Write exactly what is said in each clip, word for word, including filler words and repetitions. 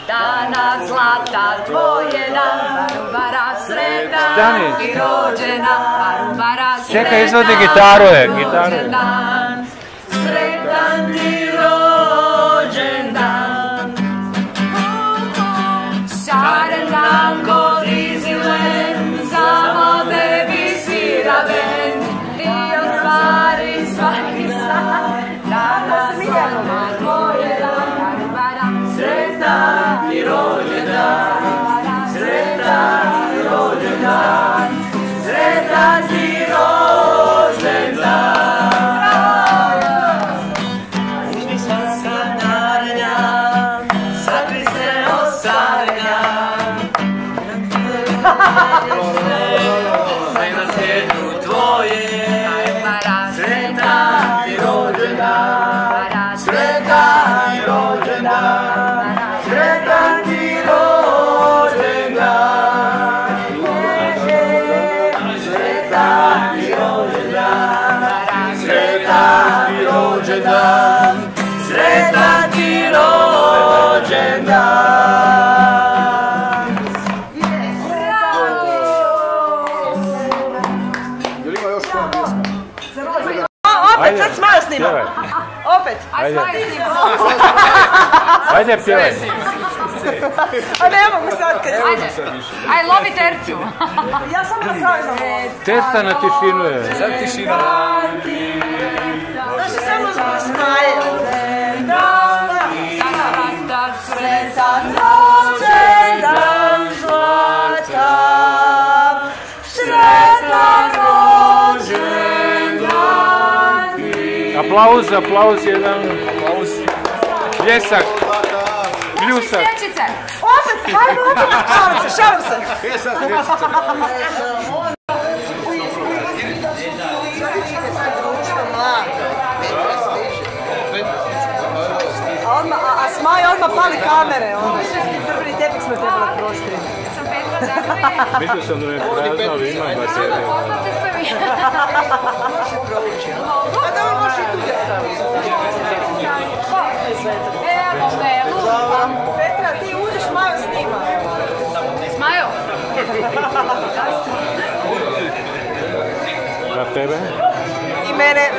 dana zlata tvoje dan, Barubara sretan ti rođendan, Barubara sretan čekaj, izvodi gitaru je, gitaru je. Sretan ti rođendan, šaren dan ko Disneyland, samo tebi svira bend, ti ostvari svaki san, dana zlata tvoje dan, Barubara sretan ti rođendan, sretan ti rođendan, sretan ti rođendan. Sretan ti rođendan. Jel ima još koja pjesma? Opet, sad Smajo snima. Opet. Aj, Smajo snima. Ajde, pjevaj. A ne mogu sad kad... Ajde, aj lovi tercu. Ja samo na kraju znam. Terca na tišinu je. Sad tišina. Znači, samo zbog Smaje. Sretan rođendan zlata, sretan rođendan ti. Aplauz, aplauz, jedan. Aplauz. Pljesak. Pljusak. Svječice. Opet, hajde, opet. Šalim se, šalim se. Gdje je sad svječica? A Smaja odmah pali kamere, onda. Crveni tepik smo trebali prostiti. Sam Petra Zagorje. Mislio sam da me prazno, ali imam bateriju. Poznate se vi. A da on može i tu Evo me, lupa. Petra, ti uđeš, Majo snima. Smajo. Na tebe? I mene.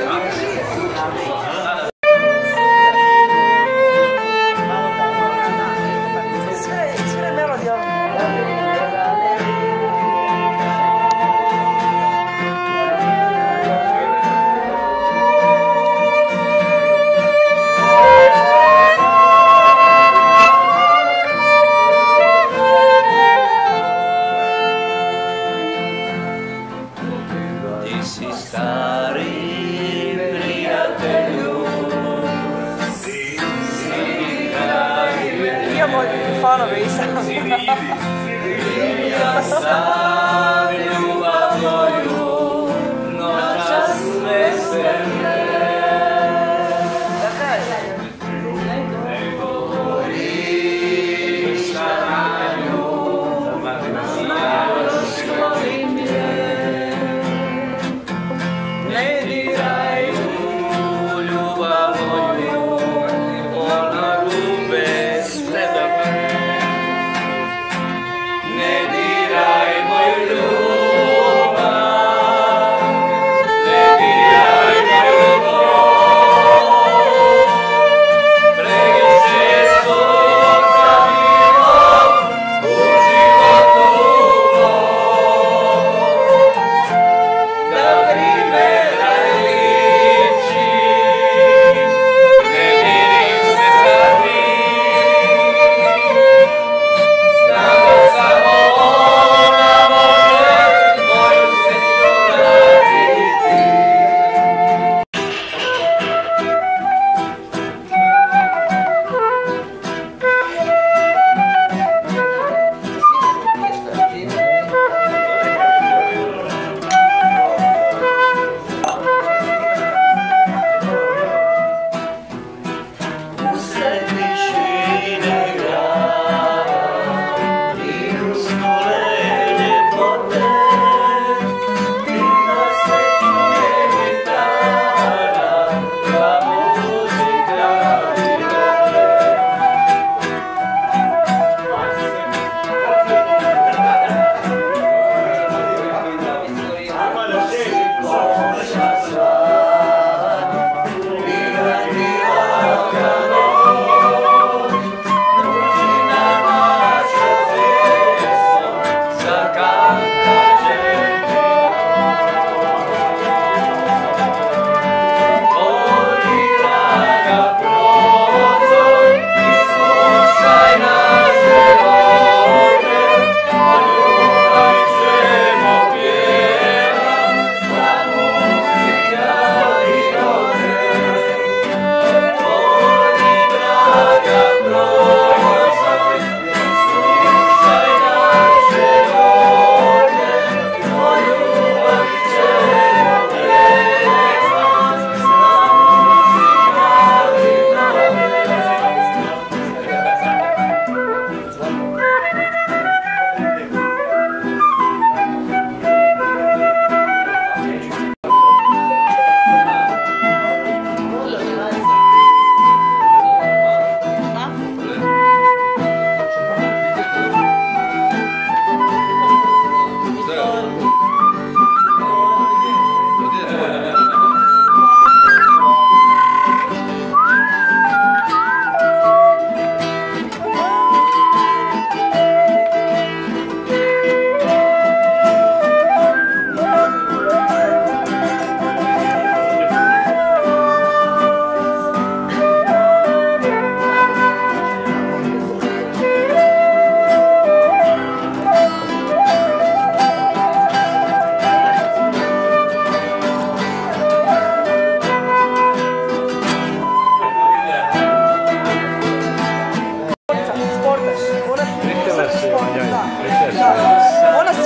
Fanovi i sam. Ja sam ljubav tvoju, noćas veselje. Da kažem. Ne govoriš na nju, znaš volim je. Ne diraj u ljubav moju, ona gube sve do mene. Ne diraj moju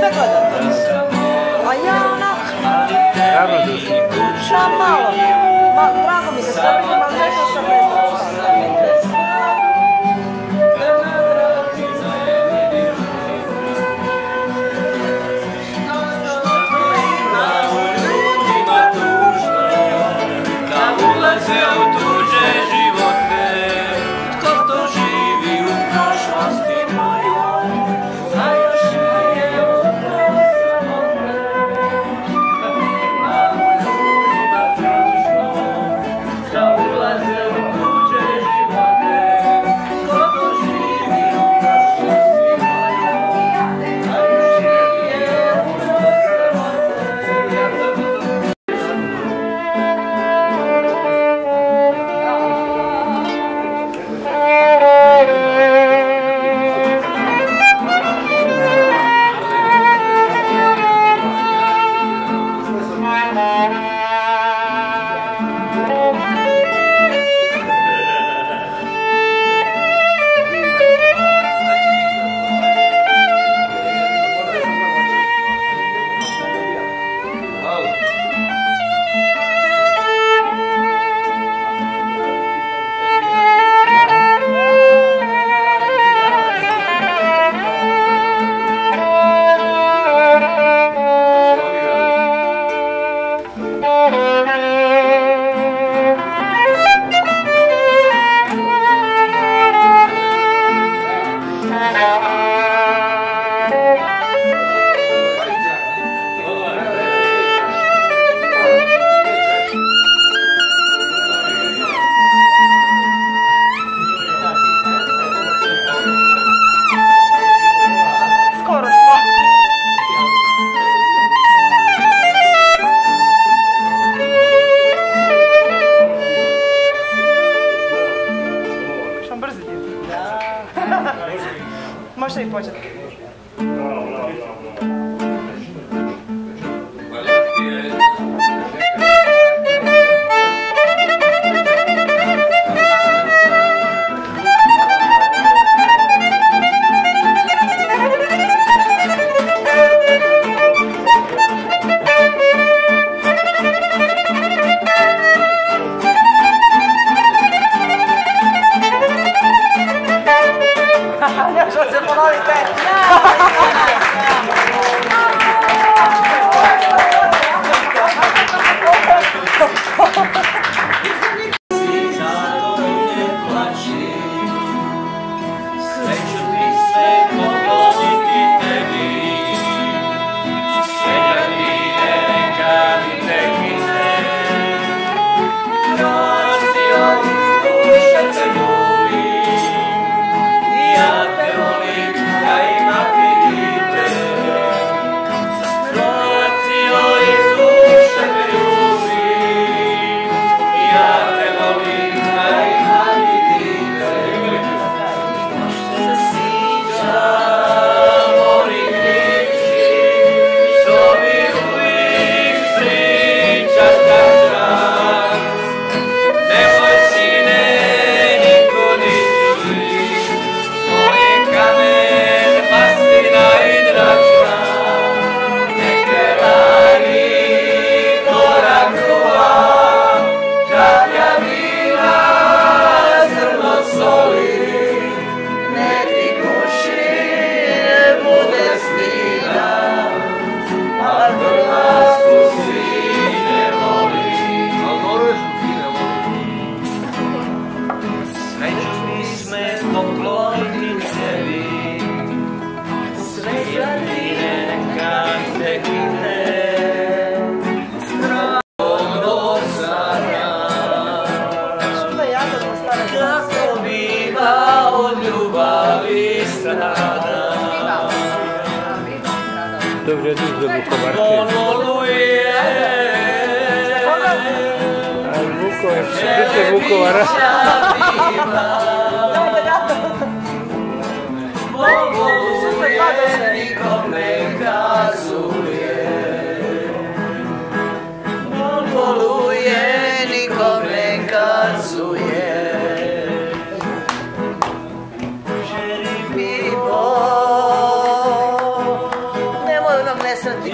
sve gledate. A ja ona... Ravnodušno. Šta malo? Ma, drago mi se sve vidim, ali nešto sam rekao. Možete i početi. Još se ponovite! Dobro, ja za Vukovarke. A Vukovar, što Vukovara? Nikom ne kazuje, on voluje, nikom ne kazuje. Želi mi Bog, nemoj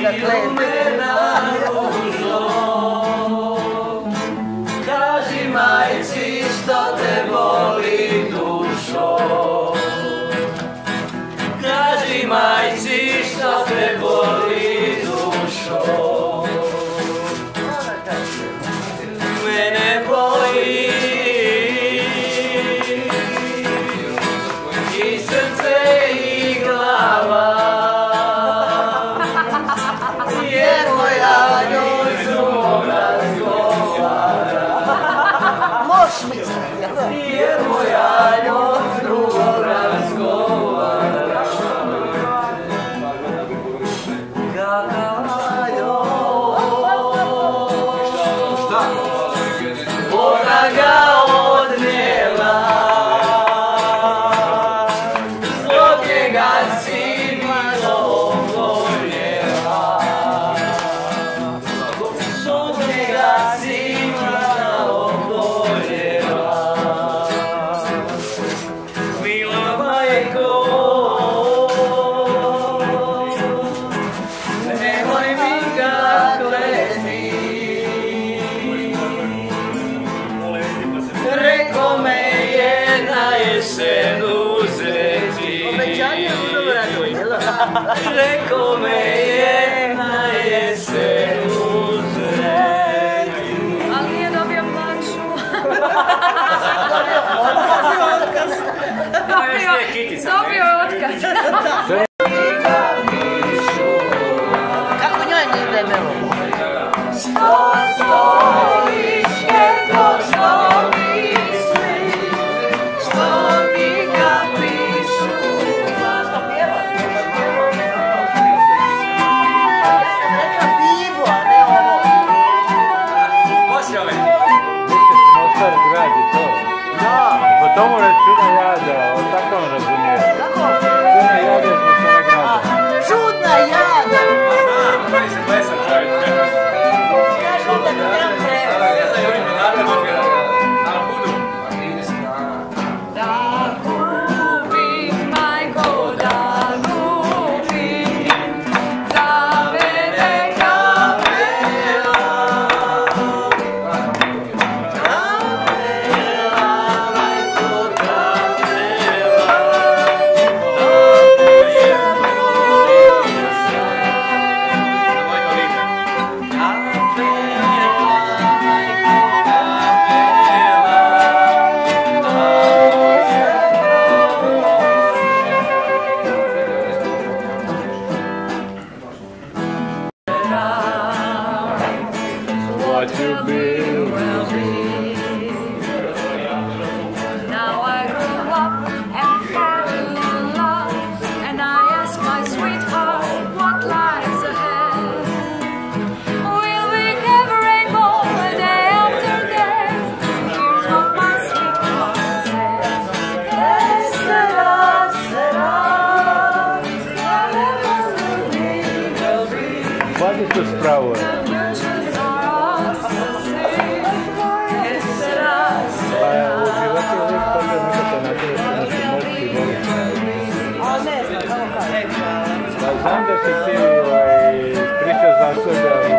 Kaži majci što te boli dušo. Kaži majci što te boli dušo. Mene boli i srce i glava, jer moja njoj s drugom razgovara. Možeš misliti, jel' to? Jer moja njoj s drugom razgovara. Kakava ona ga odnijela, zbog njega si bilo oboljela, zbog njega si bilo oboljela. Mila majko, nemoj mi ga kleti. Reko me je na jesen uzeti. Obećanje u dobro, jel' da? Reko me je na jesen uzeti. Ali nije dobio plaću. Dobio je otkaz. Kako njoj nije debelo? Što stojiš, jedno što misliš, što mi ga pišu. Neka Bibu, a ne ovo. Mostar gradi to. Da. Po tomu računa jada, o tako on razumije. Kako? Čuna jada iz Mostara grada. Čudna jada. Kaže onda da trebam prevesti. Da gubim, majko, da gubim, za mene kapela. What you build. Now I grew up and fell in love, and I ask my sweetheart what lies ahead. Will we never rainbow day after day? Here's what my sweetheart says. Que sera, sera, whatever will be, will be. Vadi to spravo. The futures are us to see. Que sera, Pa sera. uživati uvijek toga nikada na to da se mrtvi voli. A ne znam, kako kaže. Pa znam da si ti ovaj, pričao za sebe, ali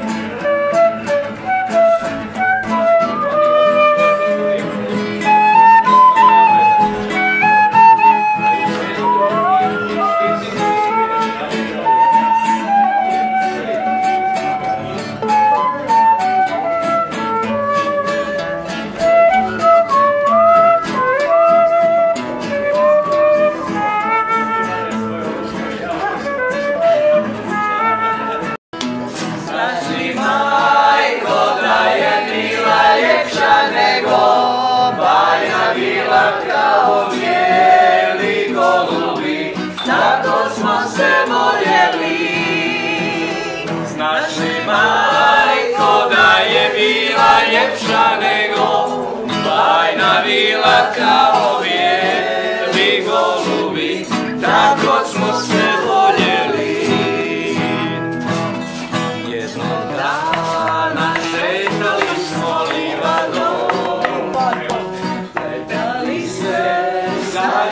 bila kao bijeli golubi, tako smo se voljeli. Jednog dana šetali smo livadom, gledali se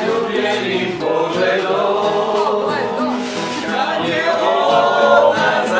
zaljubljenim pogledom, kad je ona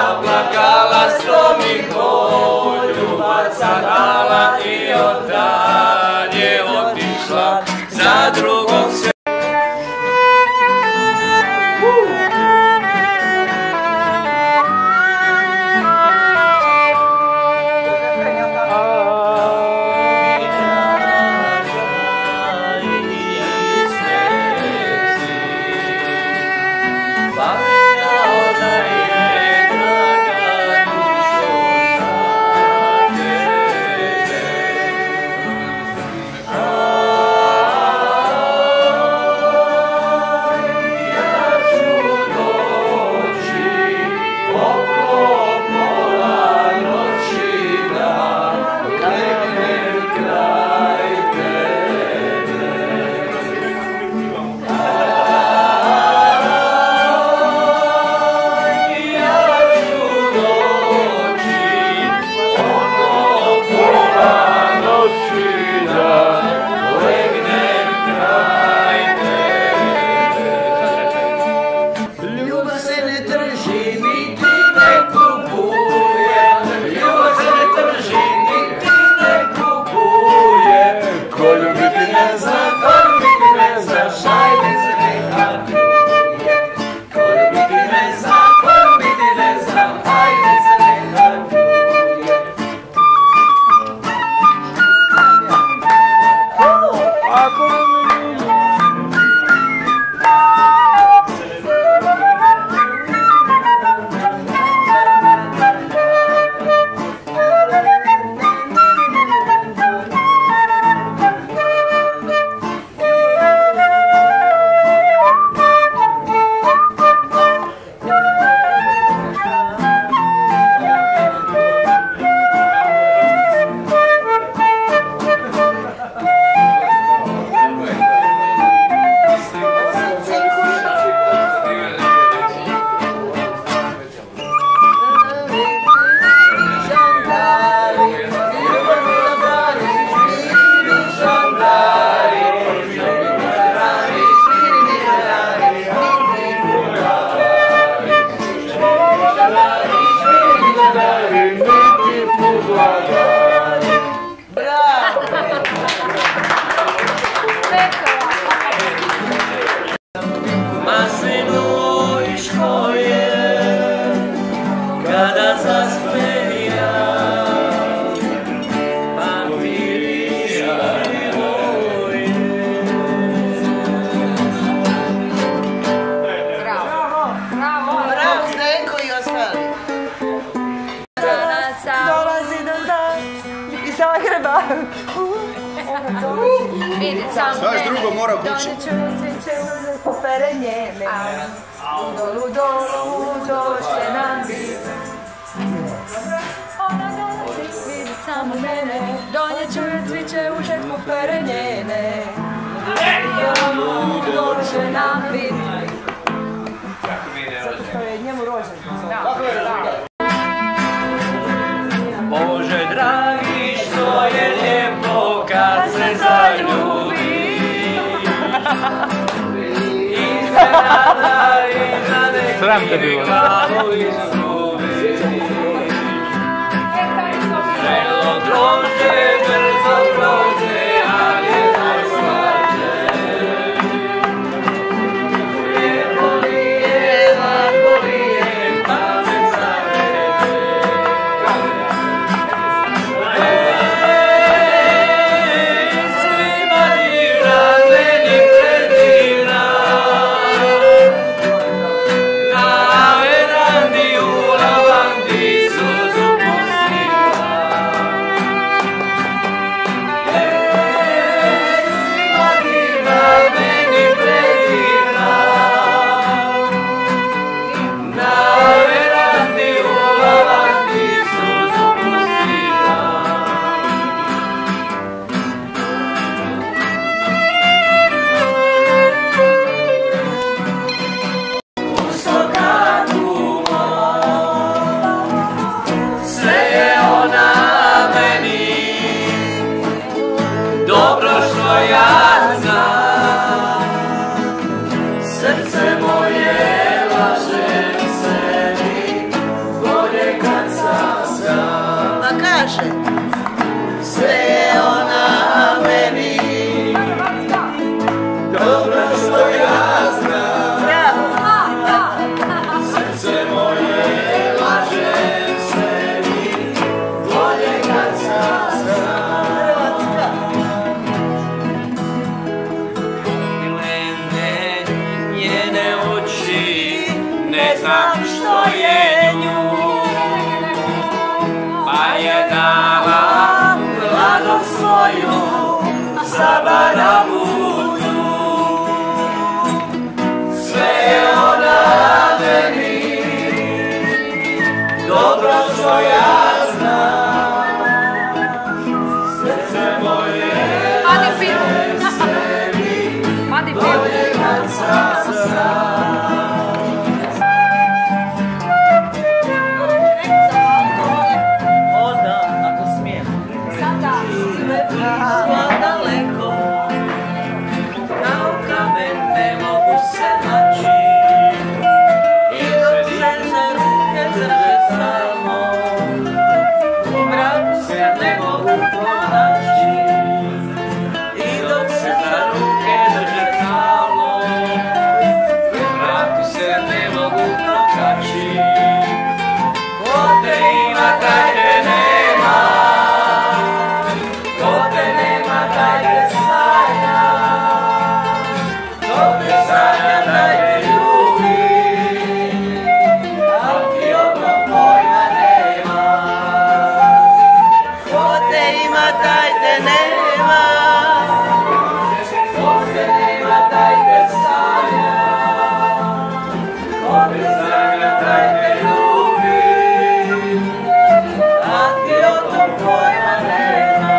vidit samo Šta još drugo mora kući? Donijet ću cviće uz kufere njene. Dolu, dolu, doće nam bit. Ona dolazi vidit samo mene. Donijet ću cviće uz kufere njene. Dolu, doće nam bit. Zato što je njemu rođen. Bože dragi, što je lijepo kad se zaljubi. Iznenada, iznade Sram te bilo. glavu izgubi. Želo drože, brzo prođe, ali je najslađe. Lijepo li je, lako li je, pa me zavede. Dobro što ja znam, srce moje laže sebi, bolje kad sam sam. Pa kaže, Sve je ona meni, dobro što ja znam, srce moje laže sebi, bolje kad sam sam. Njene oči, ne znam što je nju, pa je dala mladu svoju za barabutu. Sve je ona meni, dobro što ja znam, srce moje laže sebi, bolje kad sam sam. Daleko, kao kamen ne mogu se naći, i dok se za ruke drže samo, u mraku se ne mogu pronaći, i dok se za ruke drže samo, u mraku se ne mogu pronaći. Ko te ima, taj te nema, ko te nema, taj te sanja, ko te sanja, taj te ljubi, al ti o tom pojma nema. Ko te ima, taj te nema, ko te nema, taj te sanja, ko te sanja, taj te ljubi, al ti o tom pojma nema.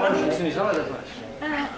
Nisi ni znala da znaš?